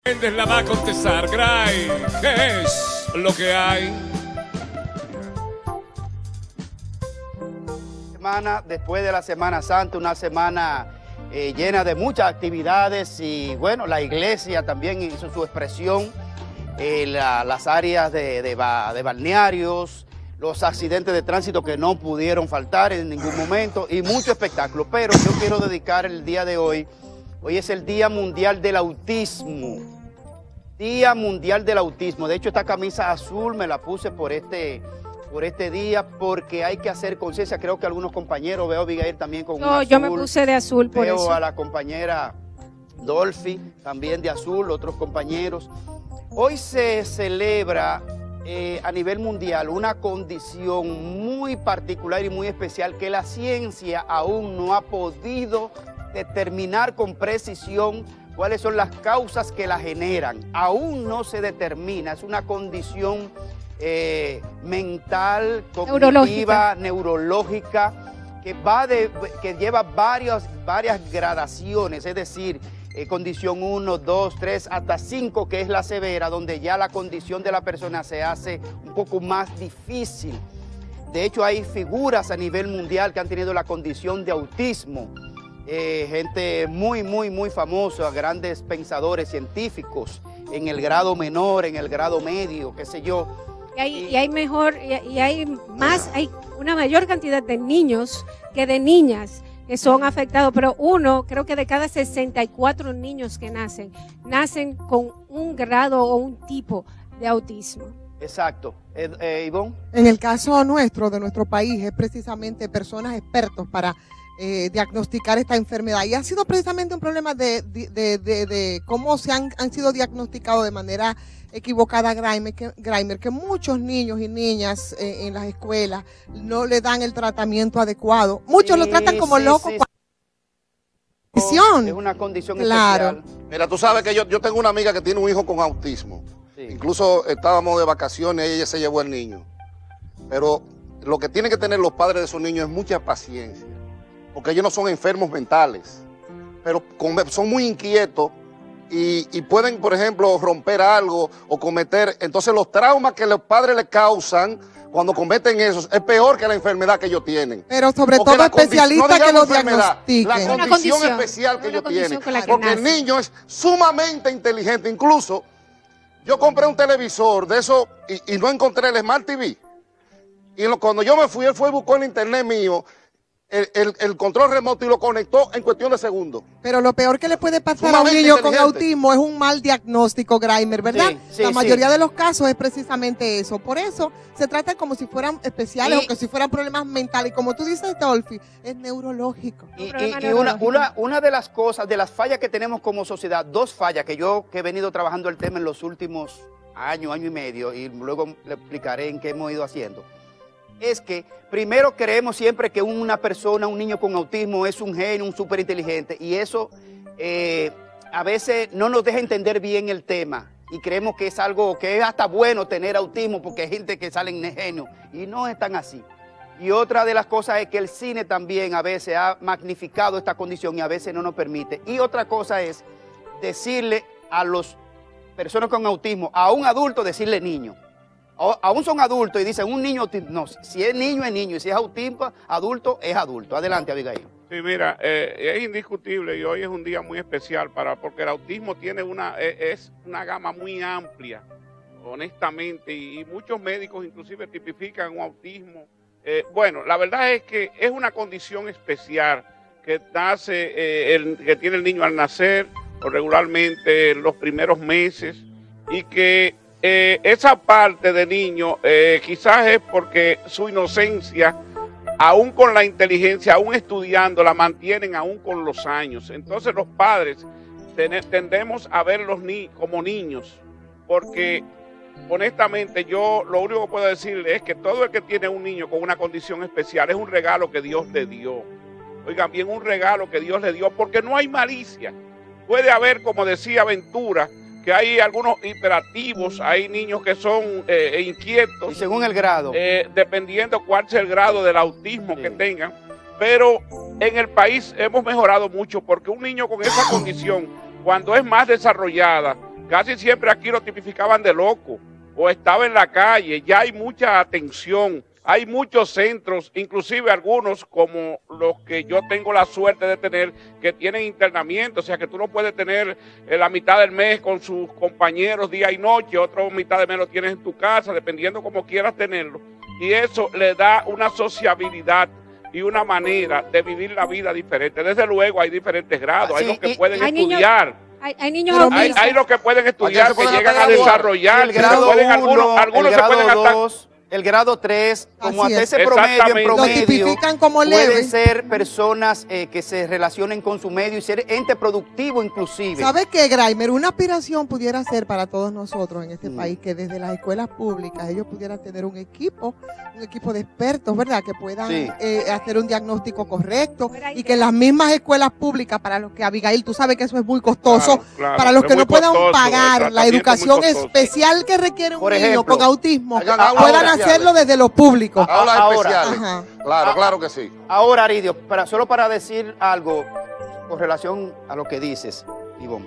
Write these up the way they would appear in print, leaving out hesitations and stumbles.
Méndez la va a contestar. Gray, ¿qué es lo que hay? Después de la Semana Santa, una semana llena de muchas actividades y bueno, la iglesia también hizo su expresión, las áreas de balnearios, los accidentes de tránsito que no pudieron faltar en ningún momento y mucho espectáculo. Pero yo quiero dedicar el día de hoy es el Día Mundial del Autismo. Día Mundial del Autismo. De hecho, esta camisa azul me la puse por este día porque hay que hacer conciencia. Creo que algunos compañeros, veo a Abigail también con un azul. Yo me puse de azul por eso. Veo a la compañera Dolphy también de azul, otros compañeros. Hoy se celebra a nivel mundial una condición muy particular y muy especial que la ciencia aún no ha podido determinar con precisión cuáles son las causas que la generan. Aún no se determina, es una condición mental, cognitiva, neurológica, que lleva varias gradaciones, es decir, condición 1, 2, 3, hasta 5, que es la severa, donde ya la condición de la persona se hace un poco más difícil. De hecho, hay figuras a nivel mundial que han tenido la condición de autismo. Gente muy famosa, grandes pensadores científicos, en el grado menor, en el grado medio, qué sé yo. Hay una mayor cantidad de niños que de niñas que son afectados, pero creo que de cada 64 niños que nacen con un grado o un tipo de autismo. Exacto. Ivonne. En el caso nuestro, de nuestro país, es precisamente personas expertos para diagnosticar esta enfermedad. Y ha sido precisamente un problema de cómo han sido diagnosticados de manera equivocada, Graimer, que muchos niños y niñas en las escuelas no le dan el tratamiento adecuado. Muchos lo tratan como loco. Es una condición especial. Mira, tú sabes que yo tengo una amiga que tiene un hijo con autismo. Sí. Incluso estábamos de vacaciones y ella se llevó el niño. Pero lo que tienen que tener los padres de esos niños es mucha paciencia. Porque ellos no son enfermos mentales, pero son muy inquietos y pueden, por ejemplo, romper algo o cometer. Entonces los traumas que los padres le causan cuando cometen eso es peor que la enfermedad que ellos tienen. Pero sobre todo especialistas que lo diagnostiquen. La condición especial que ellos tienen. Porque el niño es sumamente inteligente. Incluso yo compré un televisor de eso y no encontré el Smart TV. Y cuando yo me fui, él fue y buscó en internet mío el control remoto y lo conectó en cuestión de segundos. Pero lo peor que le puede pasar a un niño con autismo es un mal diagnóstico, Graimer, ¿verdad? La mayoría de los casos es precisamente eso. Por eso se trata como si fueran especiales o que si fueran problemas mentales. Y como tú dices, Dolphy, es neurológico. Y una de las cosas, de las fallas que tenemos como sociedad, dos fallas que he venido trabajando el tema en los últimos año y medio, y luego le explicaré en qué hemos ido haciendo. Es que primero creemos siempre que una persona, un niño con autismo es un genio, un súper inteligente, y eso a veces no nos deja entender bien el tema y creemos que es algo que es hasta bueno tener autismo porque hay gente que sale en genio y no es tan así. Y otra de las cosas es que el cine también a veces ha magnificado esta condición y a veces no nos permite. Y otra cosa es decirle a las personas con autismo, a un adulto decirle niño. Aún son adultos y dicen un niño, no, si es niño y si es autista, adulto es adulto. Adelante, Abigail. Sí, mira, es indiscutible y hoy es un día muy especial porque el autismo tiene es una gama muy amplia, honestamente, y muchos médicos inclusive tipifican un autismo. Bueno, la verdad es que es una condición especial que que tiene el niño al nacer o regularmente en los primeros meses y que esa parte de niño quizás es porque su inocencia, aún con la inteligencia, aún estudiando, la mantienen aún con los años. Entonces los padres tendemos a verlos como niños, porque honestamente yo lo único que puedo decirle es que todo el que tiene un niño con una condición especial es un regalo que Dios le dio. Oigan bien, un regalo que Dios le dio, porque no hay malicia. Puede haber, como decía Ventura, que hay algunos hiperactivos, hay niños que son inquietos. Y según el grado. Dependiendo cuál sea el grado del autismo que tengan. Pero en el país hemos mejorado mucho porque un niño con esa condición, cuando es más desarrollada, casi siempre aquí lo tipificaban de loco o estaba en la calle. Ya hay mucha atención, hay muchos centros, inclusive algunos como los que yo tengo la suerte de tener, que tienen internamiento, o sea que tú no puedes tener la mitad del mes con sus compañeros día y noche, otra mitad del mes lo tienes en tu casa, dependiendo como quieras tenerlo. Y eso le da una sociabilidad y una manera de vivir la vida diferente. Desde luego hay diferentes grados, hay los que pueden estudiar. Hay niños autistas. Hay los que pueden estudiar, que llegan a desarrollar. El grado 1, algunos el se pueden grado hasta 2, el grado 3, como Así hasta es. ese promedio, en Lo promedio, tipifican como pueden leve. ser personas que se relacionen con su medio y ser ente productivo inclusive. ¿Sabes qué, Graimer? Una aspiración pudiera ser para todos nosotros en este país que desde las escuelas públicas ellos pudieran tener un equipo de expertos, ¿verdad? Que puedan hacer un diagnóstico correcto y que en las mismas escuelas públicas, para los que, Abigail, tú sabes que eso es muy costoso, Claro, para los que no puedan costoso, pagar la educación especial que requiere un niño con autismo, puedan hacerlo desde lo público. Ahora, Ajá. Claro que sí. Ahora, Aridio, solo para decir algo con relación a lo que dices, Ivonne.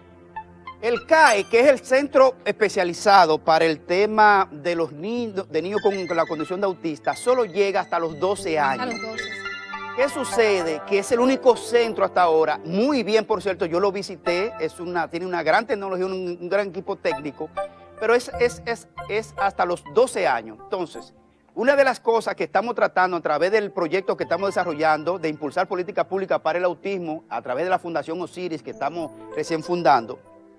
El CAE, que es el centro especializado para el tema de los niños con la condición de autista, solo llega hasta los 12 años. A los 12. ¿Qué sucede? Que es el único centro hasta ahora, muy bien, por cierto, yo lo visité, tiene una gran tecnología, un gran equipo técnico, pero es hasta los 12 años. Entonces, una de las cosas que estamos tratando a través del proyecto que estamos desarrollando de impulsar política pública para el autismo, a través de la Fundación Osiris que estamos recién fundando,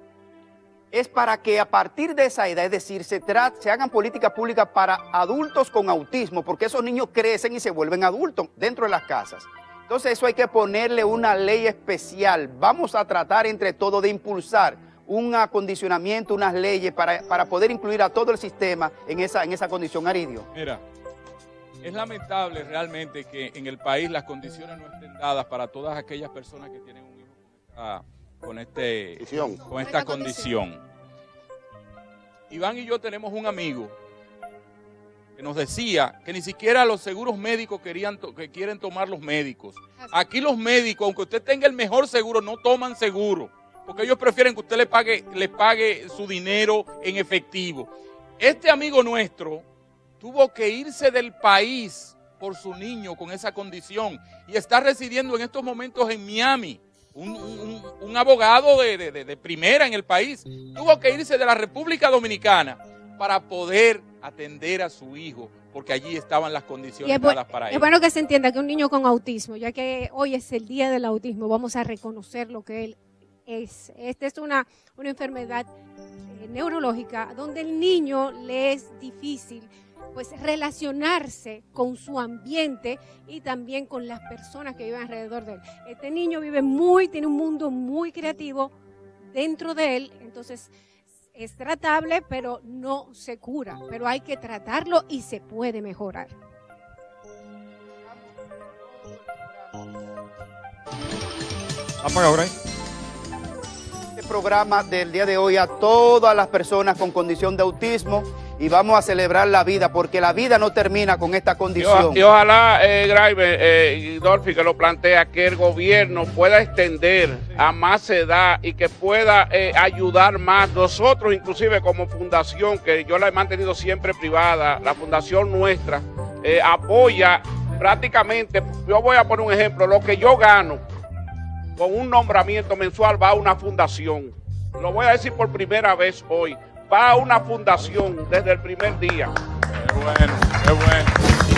es para que a partir de esa edad, es decir, se hagan políticas públicas para adultos con autismo, porque esos niños crecen y se vuelven adultos dentro de las casas. Entonces eso hay que ponerle una ley especial. Vamos a tratar entre todos de impulsar un acondicionamiento, unas leyes para poder incluir a todo el sistema en esa condición, Aridio. Mira, es lamentable realmente que en el país las condiciones no estén dadas para todas aquellas personas que tienen un hijo con esta condición. Iván y yo tenemos un amigo que nos decía que ni siquiera los seguros médicos que quieren tomar los médicos. Aquí los médicos, aunque usted tenga el mejor seguro, no toman seguro, porque ellos prefieren que usted le pague su dinero en efectivo. Este amigo nuestro tuvo que irse del país por su niño con esa condición y está residiendo en estos momentos en Miami. Un abogado de primera en el país tuvo que irse de la República Dominicana para poder atender a su hijo, porque allí estaban las condiciones dadas para él. Es bueno que se entienda que un niño con autismo, ya que hoy es el día del autismo, vamos a reconocer lo que él es. Esta es una enfermedad neurológica donde el niño le es difícil pues relacionarse con su ambiente y también con las personas que viven alrededor de él. Este niño tiene un mundo muy creativo dentro de él, entonces es tratable, pero no se cura, pero hay que tratarlo y se puede mejorar. Apaga ahora ahí. Este programa del día de hoy a todas las personas con condición de autismo y vamos a celebrar la vida, porque la vida no termina con esta condición. Y ojalá, Graimer, Dolphy, que lo plantea, que el gobierno pueda extender a más edad y que pueda ayudar más. Nosotros, inclusive como fundación, que yo la he mantenido siempre privada, la fundación nuestra, apoya prácticamente, yo voy a poner un ejemplo, lo que yo gano con un nombramiento mensual va a una fundación. Lo voy a decir por primera vez hoy. Va a una fundación desde el primer día. Qué bueno, qué bueno.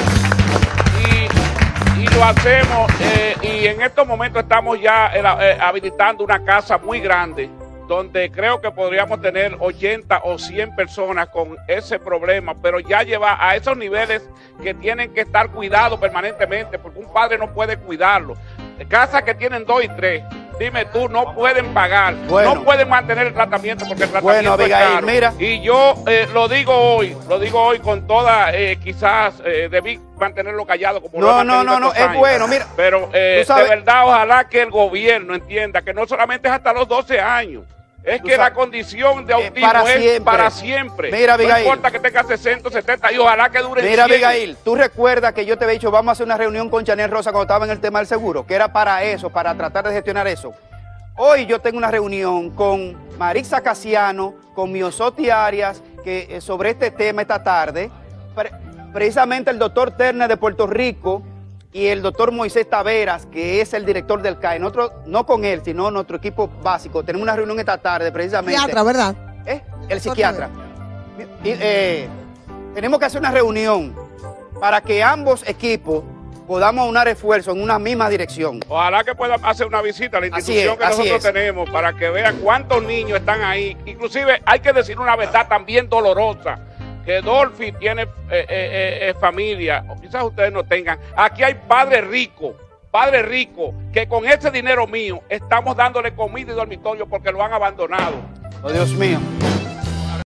Y lo hacemos, y en estos momentos estamos ya habilitando una casa muy grande, donde creo que podríamos tener 80 o 100 personas con ese problema, pero ya lleva a esos niveles que tienen que estar cuidados permanentemente, porque un padre no puede cuidarlo. Casas que tienen 2 y 3, dime tú, no pueden pagar, no pueden mantener el tratamiento porque el tratamiento es caro. Mira. Y yo lo digo hoy con toda, quizás debí mantenerlo callado como no, es bueno, mira. Pero de verdad, ojalá que el gobierno entienda que no solamente es hasta los 12 años. Es que la condición de autismo es para siempre. Mira, Abigail, no importa que tenga 60 o 70 y ojalá que dure 100. Mira, Abigail, tú recuerdas que yo te había dicho, vamos a hacer una reunión con Chanel Rosa cuando estaba en el tema del seguro, que era para eso, para tratar de gestionar eso. Hoy yo tengo una reunión con Marixa Casiano, con Miosoti Arias, que sobre este tema esta tarde. Precisamente el doctor Turner de Puerto Rico y el doctor Moisés Taveras, que es el director del CAE. Nosotros, no con él, sino nuestro equipo básico. Tenemos una reunión esta tarde, precisamente. Psiquiatra, ¿verdad? El psiquiatra. Tenemos que hacer una reunión para que ambos equipos podamos unar esfuerzos en una misma dirección. Ojalá que puedan hacer una visita a la institución que nosotros tenemos para que vean cuántos niños están ahí. Inclusive hay que decir una verdad también dolorosa, que Dolphy tiene familia, o quizás ustedes no tengan. Aquí hay padres ricos, que con ese dinero mío estamos dándole comida y dormitorio porque lo han abandonado. Oh, Dios mío.